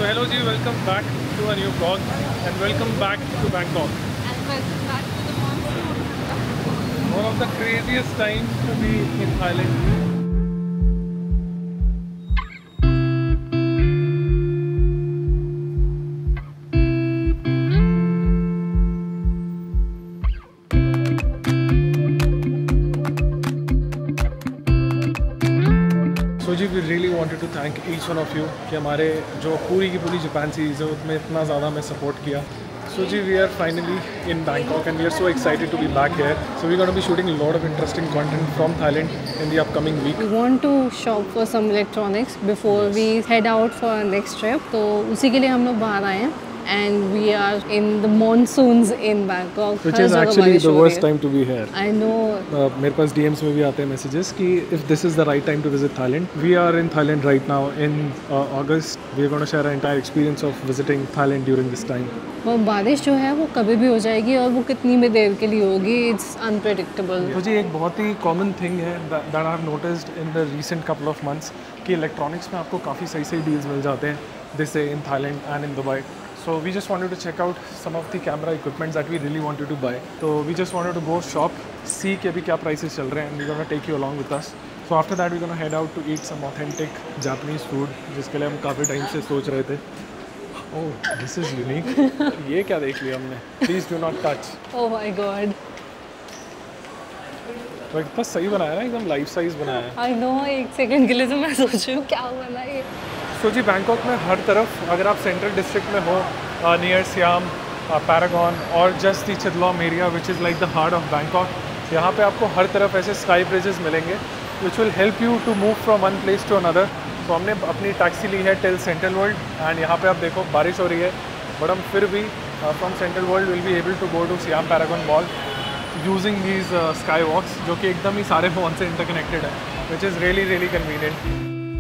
hello ji, welcome back to a new vlog and welcome back to Bangkok. And welcome back to the monsoon. One of the craziest times to be in Thailand. So ji we really wanted to thank each one of you कि हमारे जो पूरी की पूरी Japan series है उसमें इतना ज़्यादा हमें सपोर्ट किया. So ji we are finally in Bangkok and we are so excited to be back here. So we're going to be shooting a lot of interesting content from Thailand in the upcoming week. We want to shop for some electronics before we head out for our next trip. तो उसी के लिए हम लोग बाहर आए हैं. And we are in the monsoons in Bangkok. Which is actually the worst time to be here. I know. मेरे पास DMs में भी आते हैं messages कि if this is the right time to visit Thailand. We are in Thailand right now in August. We are going to share our entire experience of visiting Thailand during this time. वो बारिश जो है वो कभी भी हो जाएगी और वो कितनी भी देर के लिए होगी. It's unpredictable. तो जी एक बहुत ही common thing है that I have noticed in the recent couple of months कि electronics में आपको काफ़ी सही deals मिल जाते हैं. This say in Thailand and in Dubai. So we just wanted to check out some of the camera equipment that we really wanted to buy. So we just wanted to go shop, see कि अभी क्या prices चल रहे हैं and we're gonna take you along with us. So after that we're gonna head out to eat some authentic Japanese food जिसके लिए हम काफ़ी टाइम से सोच रहे थे. Oh, this is unique. ये क्या देख लिया हमने? Please do not touch. Oh my God. तो इतना सही बनाया ना, एकदम लाइफ साइज बनाया है. I know. एक सेकंड के लिए तो मैं सोच रही हूँ क्या बना ये. तो जी बैंकॉक में हर तरफ अगर आप सेंट्रल डिस्ट्रिक्ट में हो नियर सियाम पैरागॉन और just the Chidlom area which is like the heart of Bangkok, यहाँ पे आपको हर तरफ ऐसे स्काई ब्रिजेस मिलेंगे which will help you to move from one place to another. तो हमने अपनी टैक्सी ली है टिल सेंट्रल वर्ल्ड एंड यहाँ पे आप देखो बारिश हो रही है बट हम फिर भी from central world will be able to go to Siam Paragon mall using these sky walks जो कि एकदम ही सारे फ़ोन से इंटरकनेक्टेड है विच इज़ रियली कन्वीनियंट.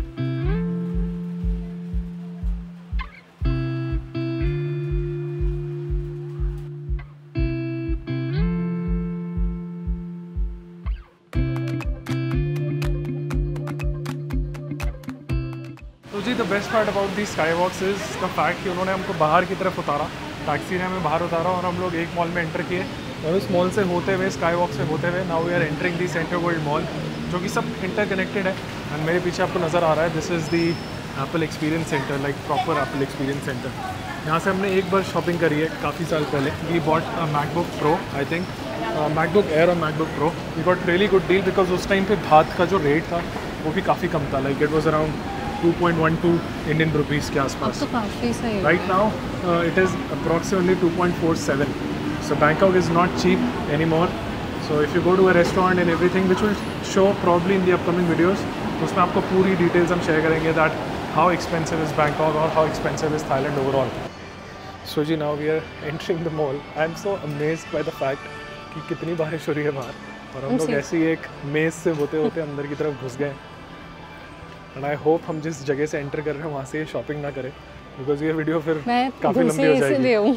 तो जी the best part about the sky walks is the fact कि उन्होंने हमको बाहर की तरफ उतारा, टैक्सी ने हमें बाहर उतारा और हम लोग एक मॉल में एंटर किए और उस मॉल से होते हुए स्काई वॉक से होते हुए now we are entering the central world mall जो कि सब इंटरकनेक्टेड है. एंड मेरे पीछे आपको नज़र आ रहा है this is the Apple experience centre, like proper Apple experience centre. यहाँ से हमने एक बार शॉपिंग करी है काफ़ी साल पहले. We bought MacBook Pro, I think MacBook Air और MacBook Pro. We got really good deal because उस टाइम पे बात का जो रेट था वो भी काफ़ी कम था. Like it was around 2.12 Indian rupees के आसपास. तो काफ़ी सही. Right now it is approximately 2.47. So Bangkok is not cheap any more. So if you go to a restaurant and everything which will show probably in the upcoming videos, उसमें आपको पूरी details हम share करेंगे that how expensive is Bangkok और how expensive is Thailand overall. So जी now we are entering the mall. I am so amazed by the fact कि कितनी बारिश हो रही है बाहर और हम लोग ऐसे ही एक मेज़ से होते होते अंदर की तरफ घुस गए. एंड आई होप हम जिस जगह से एंटर कर रहे हैं वहाँ से शॉपिंग ना करें बिकॉज ये वीडियो फिर काफ़ी लंबी हो जाएगी.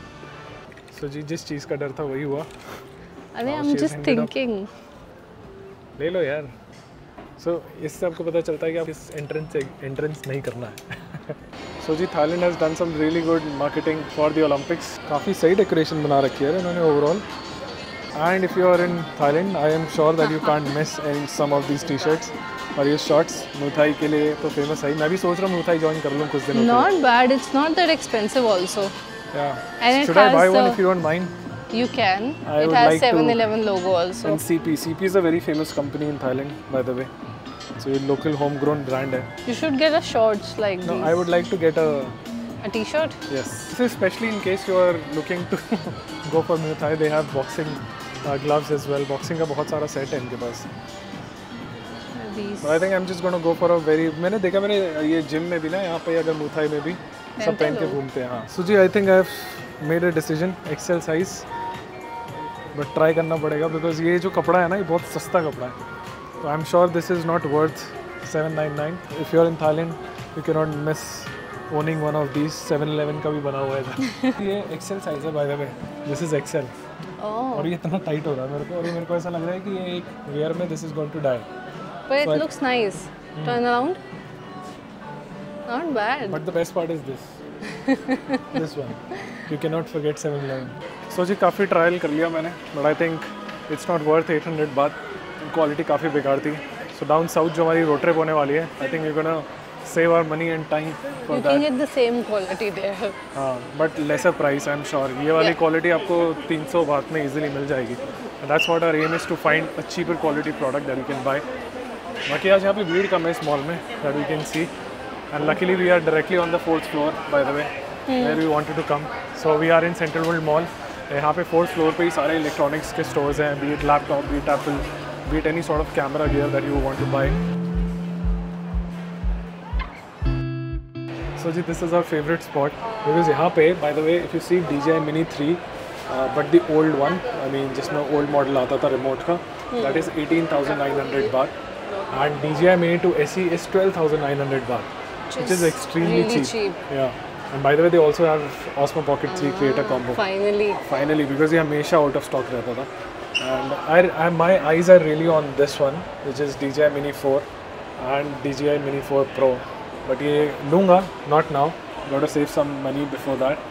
सो जी जिस चीज़ का डर था वही हुआ. अरे आई एम जस्ट थिंकिंग. ले लो यार. सो इससे आपको पता चलता है कि आप इस एंट्रेंस नहीं करना है. सो जी Thailand has done some really good marketing for the Olympics. काफ़ी सही डेकोरेशन बना रखी है इन्होंने overall. And if you are in Thailand I am sure that you can't miss any some of these T shirts. और ये shorts Muay Thai के लिए तो फेमस है. मैं भी सोच रहा हूँ मुथाई ज्वाइन कर लूँ कुछ दिनों. Not bad. It's not that expensive also. Yeah. And Should I buy one if you don't mind? You can. I It would has like to- 7-Eleven logo also. And CP is a very famous company in Thailand, by the way. So ये local homegrown brand है. You should get a shorts like No, these. I would like to get a T-shirt. yes. This is especially in case you are looking to go for Muay Thai. They have boxing gloves as well. Boxing का बहुत सारा set है इनके पास. These. But I think I'm just going to go for a very. मैंने देखा मैंने ये gym में भी ना यहाँ पे अगर मुथाई में भी सब पहन के घूमते हैं. हाँ. So ji I think I've made a decision XL size. But try करना पड़ेगा because ये जो कपड़ा है ना ये बहुत सस्ता कपड़ा है. So I'm sure this is not worth 799. If you're in Thailand, you cannot miss owning one of these. 7-Eleven का भी बना हुआ है. ये XL size है by the way. This is XL. Oh. और ये इतना टाइट हो रहा है मेरे को और ये मेरे को ऐसा लग रहा है कि ये एक वेयर में this is going to die. But it So looks nice. Turn around. Not bad. But the best part is this. This one. You cannot forget 711. So जी काफ़ी ट्रायल कर लिया मैंने, but I think it's not worth 800 बात. Quality काफ़ी बेकार थी. So down south जो हमारी रोड ट्रिप होने वाली है, I think we're gonna save our money and time for You that. can get the same quality there. हाँ, but lesser price I'm sure. ये वाली क्वालिटी आपको 300 बात में easily मिल जाएगी. And that's what our aim is, to find a cheaper quality product that you can buy. बाकी आज यहाँ पे भीड़ कम है इस मॉल में, that we can see. And luckily we are directly on the 4th floor, by the way, where we wanted to come. So we are in Central World Mall. यहाँ पे 4th floor पे ही सारे electronics के stores हैं, be it laptop, be it Apple, be it any sort of camera gear that you want to buy. So ji, this is our favorite spot because यहाँ पे, by the way, if you see DJI Mini 3, but the old one, I mean जिसमें old model आता था remote का, that is 18,900 baht, and DJI Mini 2 SE is 12,900 baht, which is extremely really cheap. Yeah, and by the way, they also have Osmo Pocket 3 Creator Combo. Finally, because ये हमेशा out of stock रहता था. And my eyes are really on this one, which is DJI Mini 4 and DJI Mini 4 Pro. But ये लूँगा, not now. Got to save some money before that.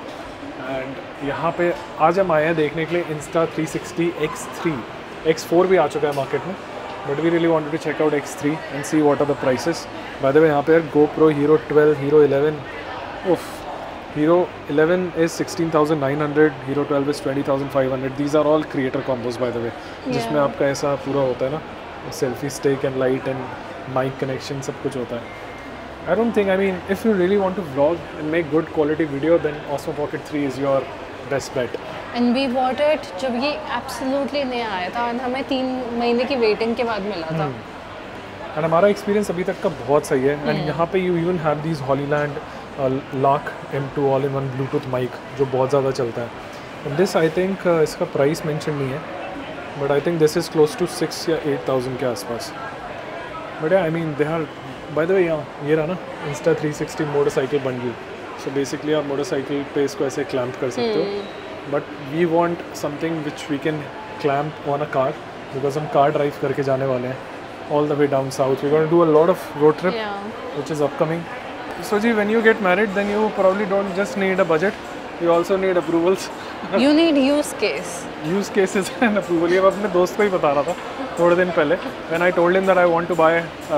And यहाँ पे आज हम आए हैं देखने के लिए Insta360 X3. X4 भी आ चुका है मार्केट में. But we really wanted to check out X3 and see what are the prices. By the way, यहाँ पे GoPro Hero 12, Hero 11. Oof. Hero 11 is 16,900, Hero 12 is 20,500. These are all creator combos, by the way. जिसमें आपका ऐसा पूरा होता है ना, selfie stick and light and mic connection सब कुछ होता है. I don't think, I mean, if you really want to vlog and make good quality video, then Osmo Pocket 3 is your best bet. And we bought it जब ये absolutely नया आया था और हमें 3 महीने की वेटिंग के बाद मिला था. And हमारा एक्सपीरियंस अभी तक का बहुत सही है. And यहाँ पे you even have these Hollyland LAC M2 all-in-one Bluetooth mic जो बहुत ज़्यादा चलता है. And this I think इसका प्राइस मेंशन नहीं है, but I think this is close to 6 या 8,000 के आसपास. But yeah, I mean they are, by the way, ये रहा ना Insta360 motorcycle bundle. So basically आप motorcycle पे इसको ऐसे clamp कर सकते हो. But we want something which we can clamp on a car because हम car drive करके जाने वाले हैं all the way down south. We're going to do a lot of road trip, which is upcoming. So ji, when you get married, then you probably don't just need a budget. You also need approvals. You need use case. Use cases and approval. ये मैं अपने दोस्त को ही बता रहा था थोड़े दिन पहले. When I told him that I want to buy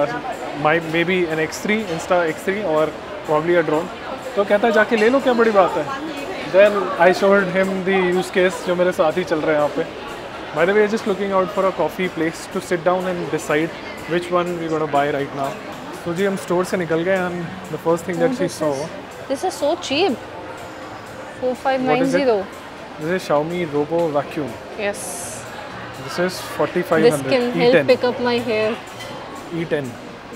maybe an X3, Insta X3 or probably a drone, तो कहता है जाके ले लो, क्या बड़ी बात है. Then I showed him the use case जो मेरे साथ ही चल रहे हैं यहाँ पे. By the way, just looking out for a coffee place to sit down and decide which one we're going to buy right now. So जी हम store से निकल गए and the first thing that she saw. This is so cheap. 4590. This is Xiaomi Robo Vacuum. Yes. This is 4500. This can help E10. pick up my hair. E10.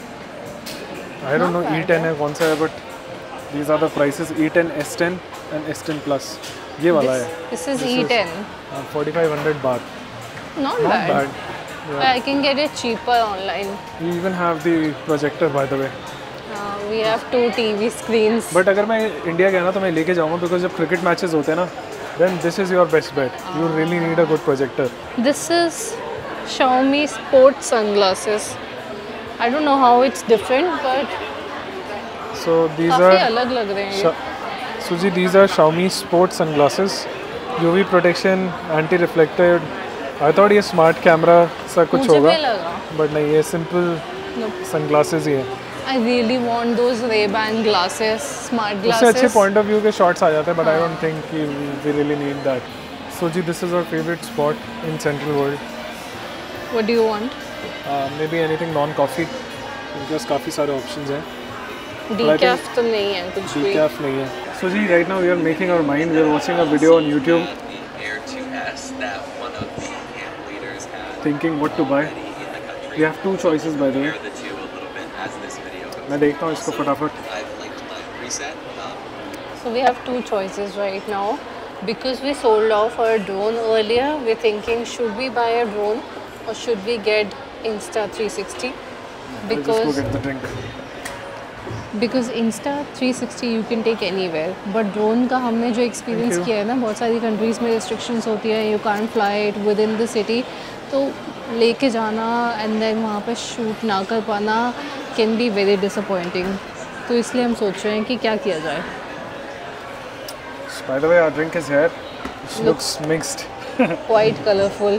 I don't know E10 है कौन सा है, but these are the prices. E10, S10 and S10 Plus. ये वाला है. This is E10. 4500 baht. Not bad. Yeah. I can get it cheaper online. You even have the projector, by the way. We have 2 TV screens. But अगर मैं India गया ना तो मैं लेके जाऊँगा because जब क्रिकेट मैचेस होते हैं ना, then this is your best bet. You really need a good projector. This is Xiaomi sports sunglasses. I don't know how it's different, but So these काफी are अलग लग रहे हैं ये. Suji, these are Xiaomi sports sunglasses. UV protection, anti-reflected. I thought ये smart camera सा कुछ मुझे होगा, भी लगा. but नहीं, ये simple Nope. sunglasses ही है. I really want those Ray-Ban glasses, smart उससे glasses. अच्छे point of view के shots आ जाते हैं, but I don't think we really need that. So ji, this is our favorite spot in Central World. What do you want? Maybe anything non-coffee. Because काफ़ी सारे options हैं. Decaf तो नहीं है कुछ भी. Decaf नहीं है. So ji, right now we are making our mind. We are watching a video on YouTube. Air 2S that one of the camp leaders had. Thinking what to buy. We have 2 choices, by the way. Compare the two a little bit as this video goes. मैं देखता हूँ इसको फटाफट. I've linked my preset. So we have 2 choices right now. Because we sold off our drone earlier, we're thinking should we buy a drone or should we get Insta360? I'll just go get the drink. Because Insta360 you can take anywhere, but drone का हमने जो experience किया है ना, बहुत सारी countries में restrictions होती है, you can't fly it within the city, तो लेके जाना and then वहाँ पे शूट ना कर पाना can be very disappointing. तो इसलिए हम सोच रहे हैं कि क्या किया जाए. By the way, our drink is here. It looks mixed. Quite colorful.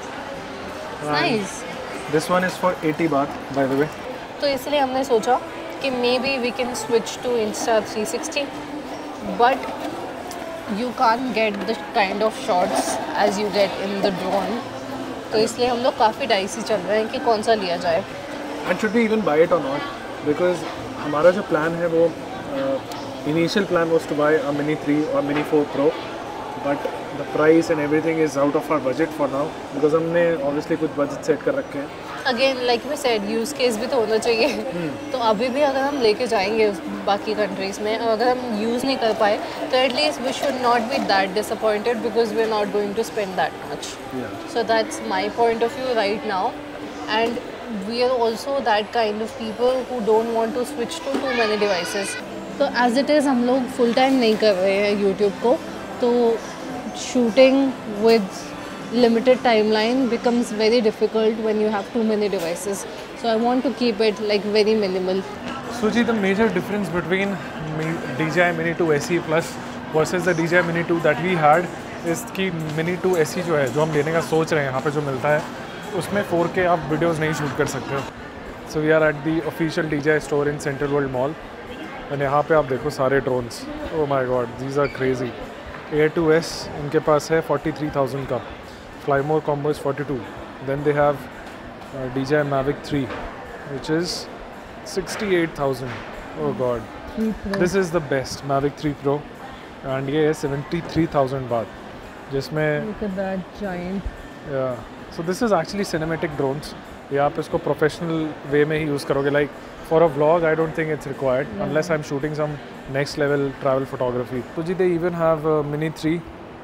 Nice. This one is for 80 baht, by the way. तो इसलिए हमने सोचा कि maybe we can switch to Insta360, but you can't get the kind of shots as you get in the drone. तो इसलिए हम लोग काफ़ी डाइसी चल रहे हैं कि कौन सा लिया जाए. And should we even buy it or not? Because हमारा जो plan है वो initial plan was to buy a Mini 3 or Mini 4 Pro, but the price and everything is out of our budget for now because हमने obviously कुछ budget set कर रखे हैं. Again, like we said, use case भी तो होना चाहिए. तो अभी भी अगर हम लेके जाएंगे बाकी कंट्रीज़ में, अगर हम यूज़ नहीं कर पाए तो at least we should not be that disappointed because we are not going to spend that much. So that's my point of view right now, and we are also that kind of people who don't want to switch to too many devices. तो as it is हम लोग full time नहीं कर रहे हैं YouTube को, तो shooting with limited timeline becomes very difficult when you have too many devices. So I want to keep it like very minimal. Suji, the major difference between DJI Mini 2 SE Plus versus the DJI Mini 2 that we had is कि Mini 2 SE जो है, जो हम लेने का सोच रहे हैं, यहाँ पे जो मिलता है उसमें 4K आप वीडियोस नहीं शूट कर सकते हो. So we are at the official DJI store in Central World Mall. और यहाँ पे आप देखो सारे drones. Oh my God, these are crazy. Air 2S इनके पास है 43,000 का. Flymore combo is 42. Then they have DJI Mavic 3, which is 68,000. Oh God, this is the best Mavic 3 Pro, and ये है 73,000 baht. जिसमें Look at that giant. Yeah. So this is actually cinematic drones. ये आप इसको professional way में ही use करोगे. Like for a vlog, I don't think it's required unless I'm shooting some next level travel photography. So they even have Mini 3.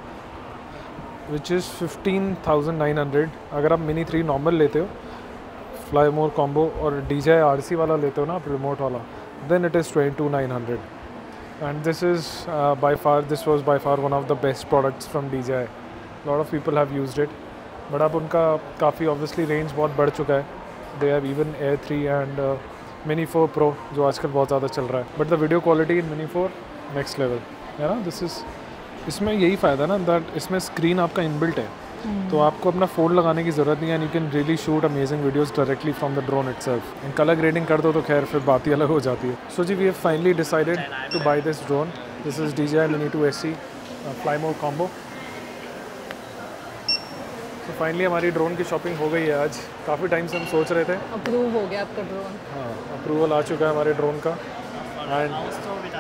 Which is 15,900. अगर आप Mini 3 normal लेते हो, Flymore combo और DJI RC वाला लेते हो ना आप रिमोट वाला, then it is 22,900. And this is this was by far one of the best products from DJI. A lot of people have used it, but अब उनका काफ़ी obviously range बहुत बढ़ चुका है. They have even Air 3 and Mini 4 Pro जो आजकल बहुत ज़्यादा चल रहा है. But the video quality in Mini 4 next level. है ना? This is इसमें यही फ़ायदा ना दैट इसमें स्क्रीन आपका इनबिल्ट है, तो आपको अपना फ़ोन लगाने की ज़रूरत नहीं है. And you can really shoot amazing videos directly from the drone itself. And colour grading कर दो तो खैर फिर बात ही अलग हो जाती है. सो जी, we have finally decided to buy this drone. This is DJI Mini 2 SE Flymore combo. तो फाइनली हमारी ड्रोन की शॉपिंग हो गई है आज. काफ़ी टाइम से हम सोच रहे थे. अप्रूव हो गया आपका ड्रोन. हाँ, अप्रूवल आ चुका है हमारे ड्रोन का. एंड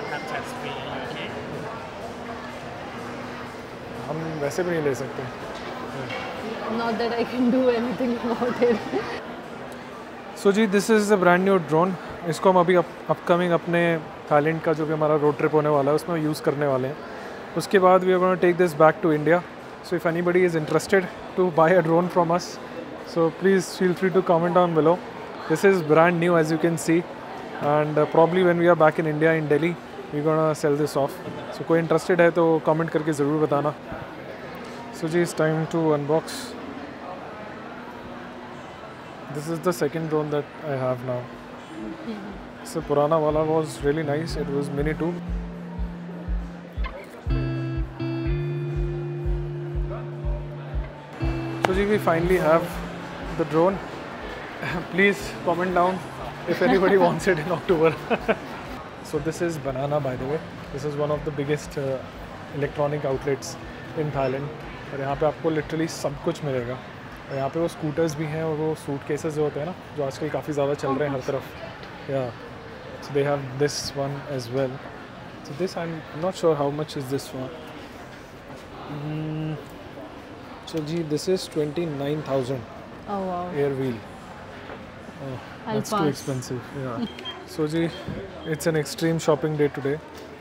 हम वैसे भी नहीं ले सकते. Not that I can do anything about it. So ji, this is a brand new drone. इसको हम अभी अपकमिंग अपने थाईलैंड का जो भी हमारा रोड ट्रिप होने वाला है उसमें यूज़ करने वाले हैं. उसके बाद we are going to take this back to India. So if anybody is interested to buy a drone from us, so please feel free to comment down below. This is brand new as you can see, and probably when we are back in India in Delhi, we're gonna sell this off. So कोई interested है तो comment करके ज़रूर बताना. So ji, it's time to unbox. This is the second drone that I have now. So पुराना वाला was really nice. It was Mini 2. So ji, we finally have the drone. Please comment down if anybody wants it in October. So this is Banana, by the way. This is one of the biggest electronic outlets in Thailand. और यहाँ पे आपको literally सब कुछ मिलेगा. और यहाँ पे वो स्कूटर्स भी हैं और वो सूट केसेस जो होते हैं ना, जो आजकल काफ़ी ज़्यादा चल रहे हैं हर तरफ. या so they have this one as well. So this, I'm not sure how much is this one. So ji, this is 29,000. Oh wow. Air wheel. Oh, that's too expensive. Yeah. So ji, it's an extreme shopping day today.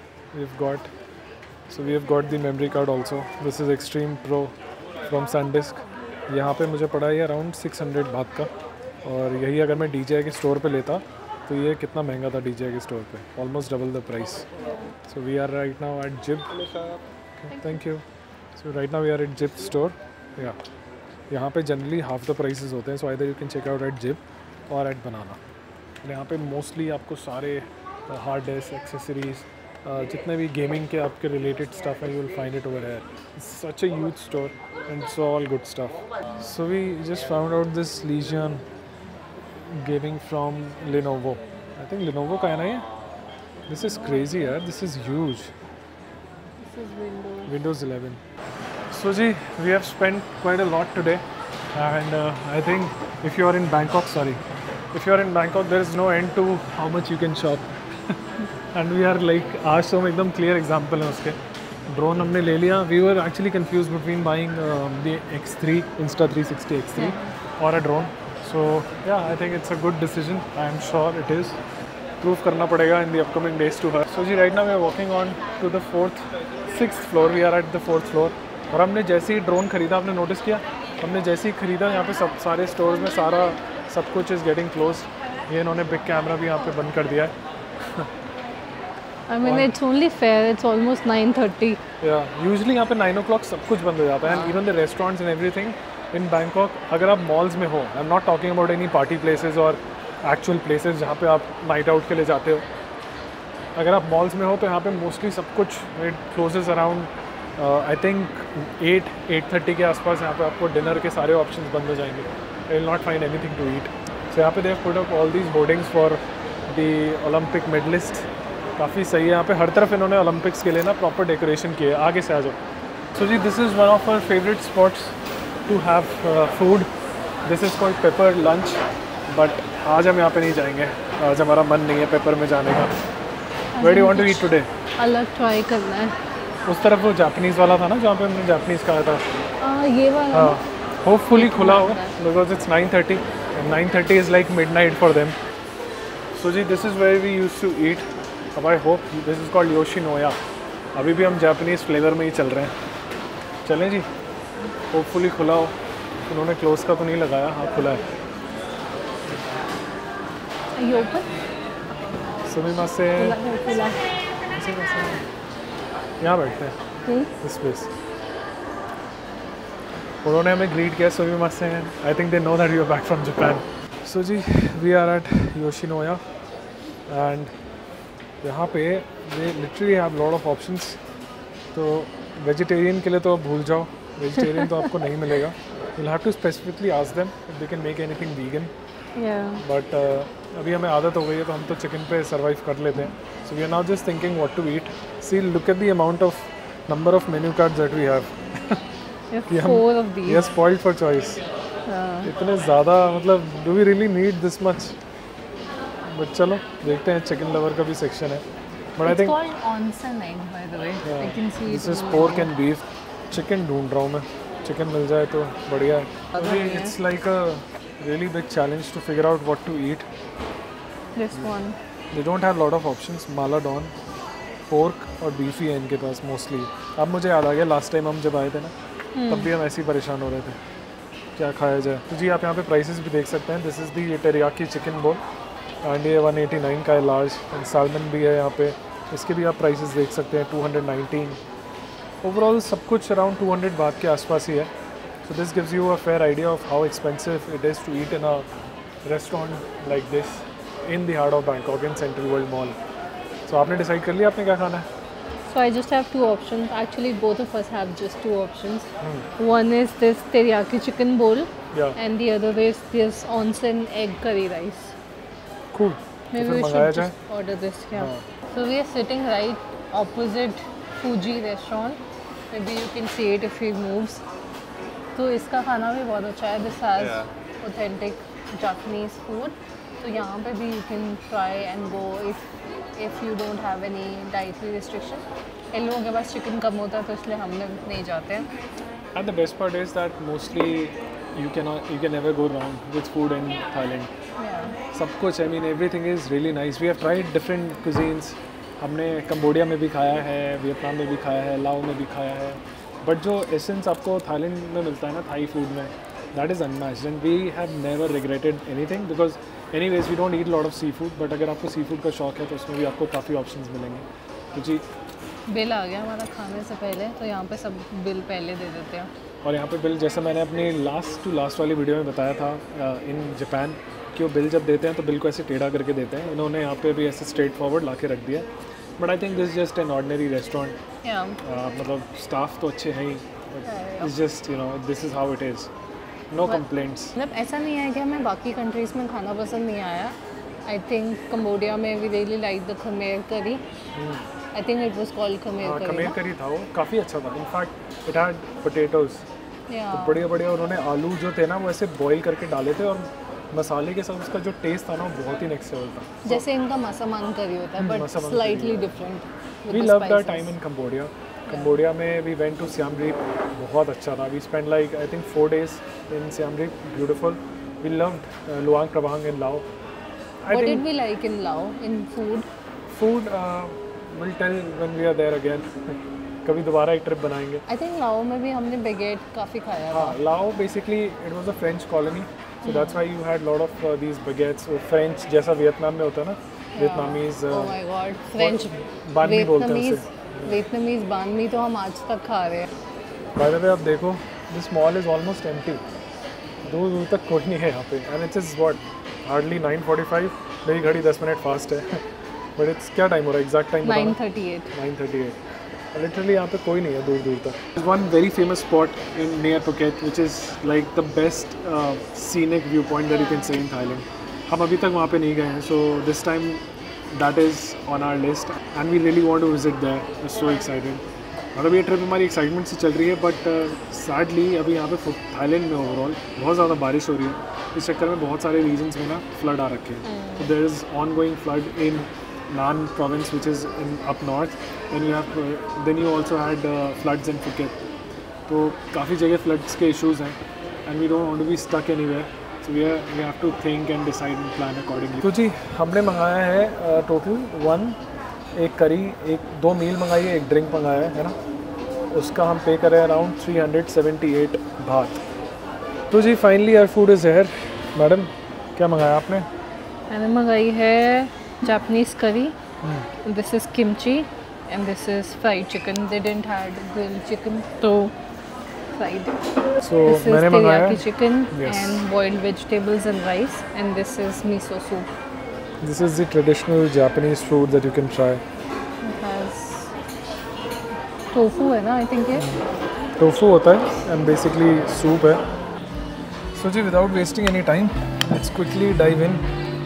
We have got the memory card also. This is Extreme Pro from SanDisk. यहाँ पे मुझे पड़ा है around 600 बात का. और यही अगर मैं DJI के स्टोर पे लेता तो ये कितना महंगा था DJI के स्टोर पे. Almost double the price. So we are right now at Jib. Okay, thank you. So right now we are at Jib store. Yeah. यहाँ पे जनरली हाफ द प्राइसेस होते हैं. So either you can check out at Jib और at Banana. यहाँ पे mostly आपको सारे hard disk accessories, जितने भी गेमिंग के आपके रिलेटेड स्टफ है, you will find it over here. Such a huge store and it's all good stuff. So we just found out this Legion gaming from Lenovo. I think Lenovo का है ना ये. This is crazy यार. This is huge. This is Windows 11. So ji, we have spent quite a lot today, and I think if you are in Bangkok, if you are in Bangkok, there is no end to how much you can shop. And we are like, आज तो हम एकदम clear example है उसके. Drone हमने ले लिया. We were actually confused between buying the X3 Insta360 X3 or a drone. So yeah, I think it's a good decision. I am sure it is. Prove करना पड़ेगा in the upcoming days to her. So ji, right now we are walking on to the 6th floor. We are at the 4th floor. और हमने जैसे ही drone ख़रीदा, आपने notice किया, हमने जैसे ही ख़रीदा यहाँ पे सारे स्टोर्स में सब कुछ इज़ गेटिंग क्लोज. ये इन्होंने बिग कैमरा भी यहाँ पे बंद कर दिया है. I mean, it's only fair. It's almost 9:30. Yeah, usually यहाँ पे 9 o'clock सब कुछ बंद हो जाता है. And even the restaurants and everything in Bangkok, अगर आप malls में हो, I'm not talking about any party places or actual places जहाँ पे आप night out के लिए जाते हो. अगर आप malls में हो तो यहाँ पे mostly सब कुछ it closes around I think 8:30 के आसपास. यहाँ पे आपको dinner के सारे options बंद हो जाएंगे. You will not find anything to eat. So यहाँ पे they have put up all these hoardings for the Olympic medalists. काफ़ी सही है. यहाँ पे हर तरफ इन्होंने ओलंपिक्स के लिए ना प्रॉपर डेकोरेशन किए. आगे से आ जाओ. सो जी, this is one of our favourite spots to have food. This is called Pepper Lunch. But आज हम यहाँ पे नहीं जाएंगे. आज हमारा मन नहीं है पेपर में जाने का. Where do you want to eat today? अलग ट्राई करना है. उस तरफ वो जापानीज़ वाला था ना जहाँ पे हमने जापानीज़ खाया था. ये वाला हाँ, होपफुली खुला हो because it's 9:30. 9:30 is like midnight for them. So जी, this is where we used to eat. अब I hope this is called Yoshinoya. अभी भी हम जापानीज़ फ्लेवर में ही चल रहे हैं. चलें जी, होपफुली खुला हो. उन्होंने क्लोज का तो नहीं लगाया. हाँ, खुला है. सुमिमा से यहाँ बैठते हैं इस प्लेस. उन्होंने हमें ग्रीट किया सुमिमा से. I think they know that you are back from Japan. So जी, we are at Yoshinoya and यहाँ पे they literally have lot of options. तो वेजिटेरियन के लिए तो आप भूल जाओ. वेजिटेरियन तो आपको नहीं मिलेगा. you'll have to specifically ask them if they can make anything vegan. But अभी हमें आदत हो गई है तो हम तो चिकन पे सर्वाइव कर लेते हैं. So we are now just thinking what to eat. See, look at the amount of number of menu cards that we have. Four of these. We are spoiled for choice. इतने ज़्यादा, मतलब do we really need this much? But चलो देखते हैं. Chicken lover का भी section है. But I think it's called onsen egg, by the way. I can see this it. is pork and beef. Chicken ढूंढ रहा हूँ मैं. चिकन मिल जाए तो बढ़िया है. It's like a really big challenge to figure out what to eat. This one. They don't have lot of options. Mala Don, pork और beef ही है इनके पास mostly. अब मुझे याद आ गया लास्ट टाइम हम जब आए थे ना, तब भी हम ऐसे ही परेशान हो रहे थे क्या खाया जाए. तो जी आप यहाँ पे प्राइसेस भी देख सकते हैं. This is the teriyaki chicken bowl and ये 189 का है लार्ज. एंड सालमन भी है यहाँ पे. इसके भी आप प्राइसेस देख सकते हैं. 219. ओवरऑल सब कुछ अराउंड 200 बात के आसपास ही है. So this gives you a fair idea of how expensive it is to eat in a restaurant like this in the heart of Bangkok in Central world mall. So आपने decide कर लिया आपने क्या खाना है? So I just have two options. Actually, both of us have just two options. One is this teriyaki chicken bowl, and the other is this onsen egg curry rice. Cool. Maybe we should just order this. Yeah. So we are sitting right opposite Fuji restaurant. Maybe you can see it if he moves. तो इसका खाना भी बहुत अच्छा है. This has authentic Japanese food. तो यहाँ पे भी you can try and go if you don't have any dietary restriction. इन लोगों के पास चिकन कम होता है तो इसलिए हम लोग नहीं जाते हैं. And the best part is that mostly you can never go wrong with food in Thailand. Yeah. सब कुछ, I mean everything is really nice. We have tried different cuisines. हमने कंबोडिया में भी खाया है, वियतनाम में भी खाया है, लाओ में भी खाया है. बट जो एसेंस आपको थाईलैंड में मिलता है ना थाई फूड में, that is unmatched and we have never regretted anything because anyways we don't eat a lot of seafood. But अगर आपको seafood का शौक है तो उसमें भी आपको काफ़ी ऑप्शंस मिलेंगे. तो जी बिल आ गया हमारा खाने से पहले, तो यहाँ पे सब बिल पहले दे देते हैं. और यहाँ पे बिल जैसे मैंने अपनी लास्ट वाली वीडियो में बताया था इन जापान कि वो बिल जब देते हैं तो बिल को ऐसे टेढ़ा करके देते हैं, इन्होंने यहाँ पे भी ऐसे स्ट्रेट फॉरवर्ड ला के रख दिया। But I think this just an ordinary restaurant. मतलब स्टाफ तो अच्छे हैं ही, it's just you know this is how it is, no complaints. मतलब ऐसा नहीं है कि हमें बाकी कंट्रीज़ में खाना पसंद नहीं आया। आई थिंक कम्बोडिया में we really like the Khmer curry. I think it was called Khmer curry. Khmer curry था वो, काफ़ी अच्छा था। इनफैक्ट इट हैड पोटैटोज, तो बढ़िया बढ़िया उन्होंने आलू जो थे ना वो ऐसे बॉईल करके डाले थे, और मसाले के साथ उसका जो टेस्ट था ना वो बहुत ही नेक्स्ट लेवल था। जैसे इनका मसामान करी होता है but slightly different. We love the time in Cambodia. Cambodia में we went to Siem Reap, बहुत अच्छा था। We spend like I think 4 days in Siem Reap, beautiful. We loved Luang Prabang in Lao. What did we like in Lao in food? Food we'll tell when we are there again. कभी दोबारा एक trip बनाएंगे। I think लाओ में भी हमने बेगेट काफ़ी खाया था। हाँ, Lao basically it was a French colony, so that's why you had lot of these baguettes। वो फ्रेंच जैसा वियतनाम में होता है ना, Vietnamese. Oh my God, French banh mi बोलते हैं उसे। वियतनामीज बान मी तो हम आज तक खा रहे हैं। बाय द वे आप देखो, this mall is almost empty, दूर दूर तक कोई नहीं है यहाँ पे। And it's is what hardly 9:45। मेरी घड़ी 10 मिनट फास्ट है बट इट्स क्या टाइम हो रहा है एग्जैक्ट टाइम? 9:38। लिटरली यहाँ पे कोई नहीं है दूर दूर तक। One very famous spot in near Phuket which is like the best scenic view point that you can say in Thailand. हम अभी तक वहाँ पे नहीं गए हैं, so this time that is on our list and we really want to visit there. So excited. मतलब ये ट्रिप हमारी एक्साइटमेंट से चल रही है, बट सैडली अभी यहाँ पे थाईलैंड में ओवरऑल बहुत ज़्यादा बारिश हो रही है। इस चक्कर में बहुत सारे रीजन्स में ना फ्लड आ रखे हैं। तो there is ongoing flood in Nan province, which is in up north. Then you also had floods in Phuket. तो काफ़ी जगह floods के issues हैं, and we don't want to be stuck anywhere. So we have to think and decide and plan accordingly. तो जी हमने मंगाया है total एक करी, 2 मील मंगाई है, एक ड्रिंक मंगाया है ना। उसका हम पे कर रहे हैं अराउंड 378 बात। तो जी finally our food is here. Madam क्या मंगाया आपने? मैंने मंगाई है Japanese curry. This is kimchi and this is fried chicken. They didn't had grilled chicken, so fried. So this is मैंने मंगाया teriyaki chicken yes. and boiled vegetables and rice, and this is miso soup. This is the traditional Japanese food that you can try. It has tofu है ना? I think ये tofu होता है and basically soup है. So ji without wasting any time, let's quickly dive in.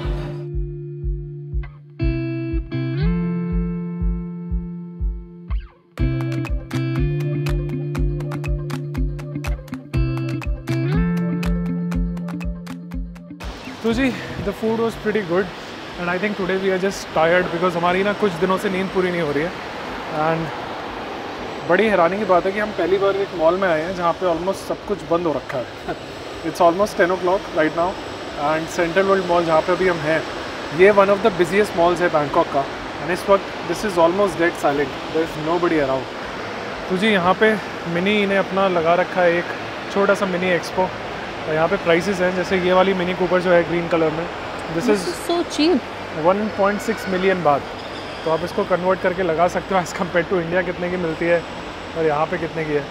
तो जी the food was pretty good and I think today we are just tired because हमारी ना कुछ दिनों से नींद पूरी नहीं हो रही है। एंड बड़ी हैरानी की बात है कि हम पहली बार एक मॉल में आए हैं जहाँ पे ऑलमोस्ट सब कुछ बंद हो रखा है। It's almost 10 o'clock right now and Central world mall जहाँ पे अभी हम हैं, ये one of the busiest malls है बैंकॉक का। एंड इस वक्त this is almost dead silent, there is nobody around. तो जी यहाँ पे मिनी ने अपना लगा रखा है एक छोटा सा मिनी एक्सपो। यहाँ पे प्राइसेस हैं, जैसे ये वाली मिनी कूपर जो है ग्रीन कलर में, this is so cheap. 1.6 million baht. तो आप इसको कन्वर्ट करके लगा सकते हो एज़ कम्पेयर टू इंडिया कितने की मिलती है और यहाँ पे कितने की है।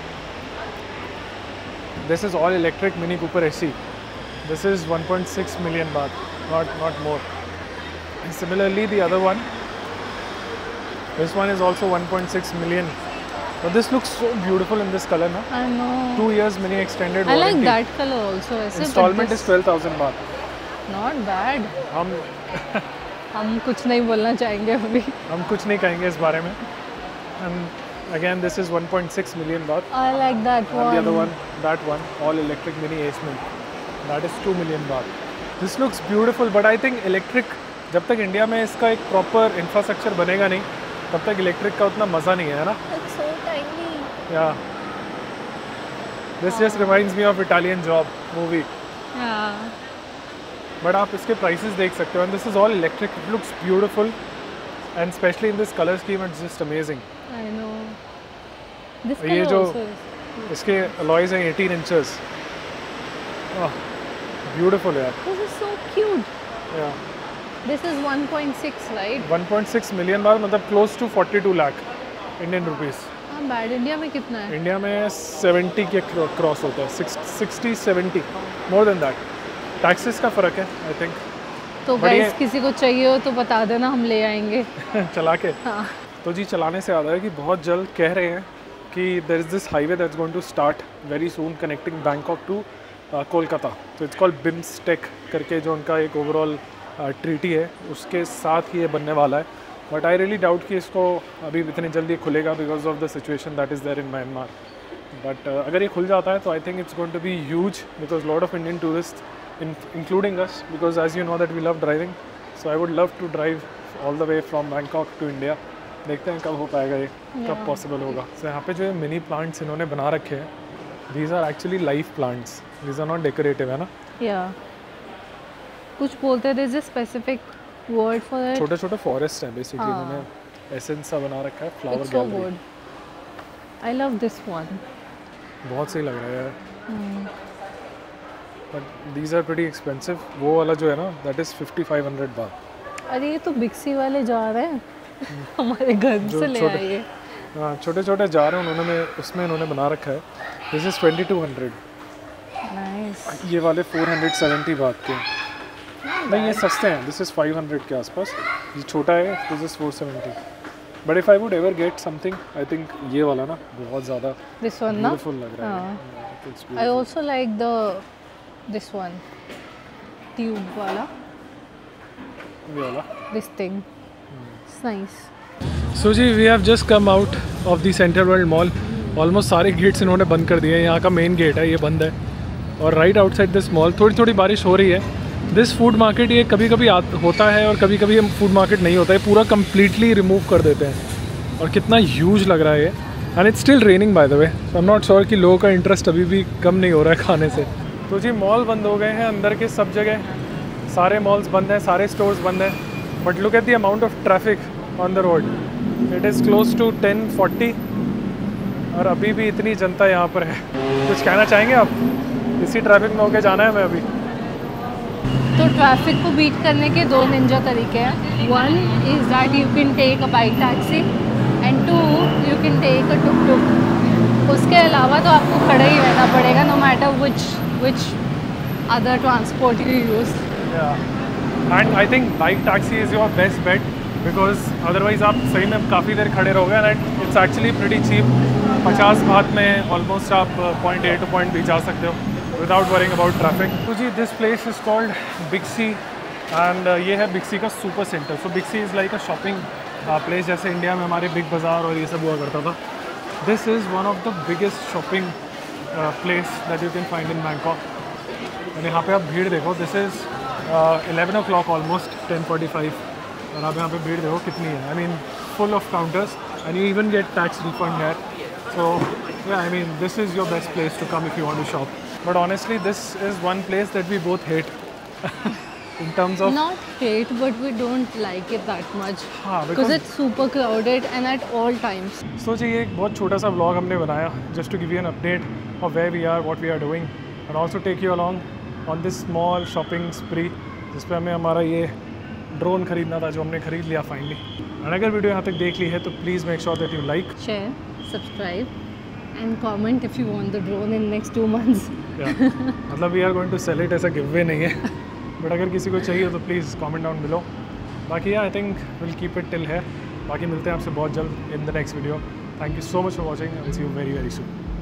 This is all electric Mini Cooper SE. This is 1.6 million baht, not more. Similarly the other one, this one is also 1.6 million. But this looks so beautiful in this color, na? I know. 2 years mini extended I warranty. like that color also. ऐसे Installment is 12,000 baht. Not bad. हम कुछ नहीं बोलना चाहेंगे अभी। हम कुछ नहीं कहेंगे इस बारे में। And again, this is 1.6 million baht. I like that one. And the other one, that one, all electric mini Aceman, that is 2 million baht. This looks beautiful, but I think electric, जब तक India में इसका एक proper infrastructure बनेगा नहीं, तब तक electric का उतना मज़ा नहीं है ना। It's so tiny. Yeah. This just reminds me of Italian Job movie. Yeah. But आप इसके prices देख सकते हो, and this is all electric. It looks beautiful, and especially in this color scheme, it's just amazing. I know. This ये color जो also is. इसके alloys हैं 18 inches. Oh, beautiful यार. This is so cute. Yeah. This is 1.6, right? 1.6 million बार मतलब close to 42 lakh Indian rupees. हाँ, bad. India में कितना है? इंडिया में 70 के क्रॉस होता है, 60 70 more than that. टैक्सेस का फ़र्क है आई थिंक। तो गाइस किसी को चाहिए हो तो बता देना, हम ले आएंगे। चला के। हाँ। तो जी चलाने से याद है कि बहुत जल्द कह रहे हैं कि there is this highway that's going to start very soon connecting Bangkok to Kolkata. तो इट्स कॉल्ड बिम्स्टेक करके, जो उनका एक ओवरऑल ट्रीटी है उसके साथ ही ये बनने वाला है। बट आई रियली डाउट कि इसको अभी इतनी जल्दी खुलेगा because of the situation that is there in Myanmar. But अगर ये खुल जाता है तो I think it's going to be huge because lot of Indian tourist including us, because as you know that we love driving, so I would love to drive all the way from Bangkok to India. देखते हैं कब हो पाएगा ये, कब possible होगा। so, यहाँ पे जो मिनी प्लांट्स इन्होंने बना रखे हैं, these are actually live plants, these are not decorative, है ना? Yeah. कुछ बोलते हैं there's a specific word for it. छोटे छोटे फॉरेस्ट हैं बेसिकली, इन्होंने एसेंस सा बना रखा है, flower It's so gallery. good. I love this one. बहुत सही लग रहा है यार। But these are pretty expensive. वो वाला जो है ना दैट इज़ 5500 बात। अरे ये तो बिक्सी वाले जा रहे हैं हमारे घर से ले आए। हाँ छोटे छोटे जा रहे हैं उन्होंने, उसमें इन्होंने बना रखा है। This is 2200। नाइस। ये वाले 470 बात के नहीं, ये सस्ते हैं। दिस इज़ 500 के आसपास। ये छोटा है, this is 470। But if I would ever get something, I think ये वाला ना बहुत ज़्यादा दिस वन ना ब्यूटीफुल लग रहा है। I also like the this one tube वाला, ये वाला this thing it's nice. So जी we have just come out of the Central world mall. Almost सारे गेट्स इन्होंने बंद कर दिए हैं। यहाँ का मेन गेट है, ये बंद है। और राइट आउटसाइड दिस मॉल थोड़ी थोड़ी बारिश हो रही है। दिस फूड मार्केट ये कभी कभी होता है और कभी कभी फूड मार्केट नहीं होता है, पूरा कम्प्लीटली रिमूव कर देते हैं। और कितना ह्यूज लग रहा है ये। And it's still raining by the way. I am not sure कि लोगों का इंटरेस्ट अभी भी कम नहीं हो रहा है खाने से। तो जी मॉल बंद हो गए हैं अंदर के सब जगह, सारे मॉल्स बंद हैं, सारे स्टोर्स बंद हैं। But look at the amount of traffic on the road, it is close to 10:40 और अभी भी इतनी जनता यहाँ पर है। कुछ कहना चाहेंगे आप? इसी ट्रैफिक में होके जाना है हमें अभी। तो ट्रैफिक को बीट करने के दो निंजा तरीके हैं। One is that you can take a bike taxi and two you can take a tuk tuk. उसके अलावा तो आपको खड़ा ही रहना पड़ेगा, no matter which other transport you use. Yeah, and I think bike taxi is your best bet because otherwise आप सही में काफ़ी देर खड़े रहोगे and it's actually pretty cheap. 50 बात में ऑलमोस्ट आप point A to point B जा सकते हो without worrying about traffic. तो जी this place is called Big C and ये है Big C का super center. So Big C is like a shopping place, जैसे इंडिया में हमारे बिग बाज़ार और ये सब हुआ करता था। This is one of the biggest shopping place that you can find in Bangkok. और यहाँ पे आप भीड़ देखो, दिस इज़ 11 o'clock ऑलमोस्ट 10:45 और आप यहाँ पे भीड़ देखो कितनी है। I mean full of counters and you even get tax refund है। So I mean this is your best place to come if you want to shop. But honestly this is one place that we both hate in terms of not hate, but we don't like it that much. हाँ, because it's super crowded and at all times. So जी एक बहुत छोटा सा vlog हमने बनाया just to give you an update of where we are, what we are doing and also take you along on this small shopping spree जिस पे हमें हमारा ये ड्रोन खरीदना था जो हमने खरीद लिया फाइनली। और अगर वीडियो यहाँ तक देख ली है तो please make sure that you like, share, subscribe and comment if you want the drone in next 2 months. मतलब we are going to sell it, ऐसा गिव अवे नहीं है बट अगर किसी को चाहिए तो प्लीज़ कमेंट डाउन बिलो। बाकी I think will keep it till है। बाकी मिलते हैं आपसे बहुत जल्द in the next video. Thank you so much for watching, I will see you very very soon.